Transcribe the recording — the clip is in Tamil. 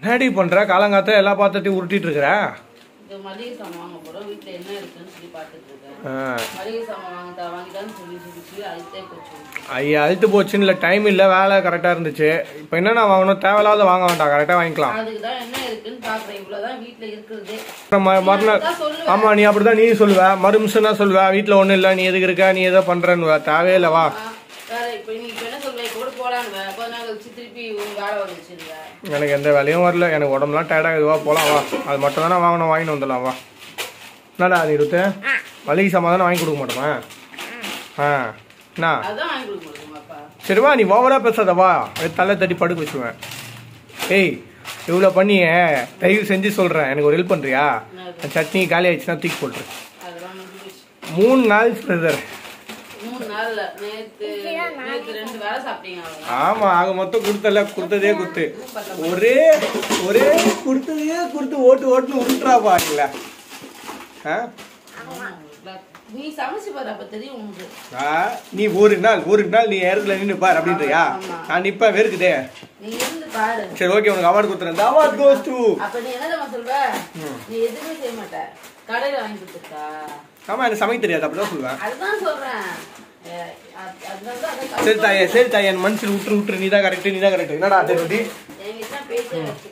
என்னடி பண்ற? காலங்காத்த எல்லா பாத்திரத்தையும் உருட்டிட்டு இருக்கிற. மளிகை சாமான் வாங்க போறோம். வீட்டுல என்ன இருக்குன்னு சொல்லி பாத்துட்டு இருக்கேன். மளிகை சாமான் வாங்கிட்டான்னு சொல்லி அழுத்தே போச்சு. ஐயா அழுத்து போச்சுன்னு இல்ல, டைம் இல்ல, வேலை கரெக்டா இருந்துச்சு. இப்ப என்னன்னா வாங்கணும், தேவையில்லாத வாங்க வேண்டாம், கரெக்டா வாங்கிக்கலாம். அதுக்குதான் என்ன இருக்குன்னு பாக்குறேன். இவ்வளவுதான் வீட்டுல இருக்கிறதே. மறுநாள் ஆமா நீ அப்படிதான் நீ சொல்லுவ, மறுமிஷம் தான் சொல்லுவ, வீட்டுல ஒண்ணும் இல்ல, நீ எதுக்கு இருக்க, நீ எதோ பண்றன்னு. தேவையில்ல வா. எனக்கு எந்த வேலையும் வரல, எனக்கு உடம்புலாம் டயர்டாக இதுவா போலாம் வா. அது மட்டும் தானே வாங்கணும், வாங்கிட்டு வந்துடலாம் வா. என்னடா அது இருத்து மளிகை சாமான் தானே வாங்கி கொடுக்க மாட்டோமா? என்ன சரிவா, நீ ஓவரா பேசாத வா, தலை தட்டி படுக்க வச்சுவேன். ஏய் இவ்வளோ பண்ணிய தயவு செஞ்சு சொல்கிறேன், எனக்கு ஒரு ஹெல்ப் பண்ணுறியா? சட்னி காலி ஆயிடுச்சுன்னா தூக்கி போட்டுரு. 3 நாள் பிரதர். ஆமா ஆக மொத்தம் கொடுத்தல, கொடுத்ததே குத்து, ஒரே ஒரே கொடுத்ததையே கொடுத்து ஓட்டு ஓட்டுன்னு உருட்டுறாப்பா. இல்ல நீ ஒரு நாள் நீ இடத்துல நின்று பாரு அப்படின்றியா? நான் நிப்ப வெறுக்குதே. சரி ஓகே, உனக்கு அவார்டு கொடுத்துறேன். Award goes to. ஆமா எனக்கு சமைக்க தெரியாது, அப்படிதான் சொல்லுவேன். சரி தாயே, சரி தாயே, என் மனசில் விட்டுரு, நீதான் கரெக்ட். என்னடா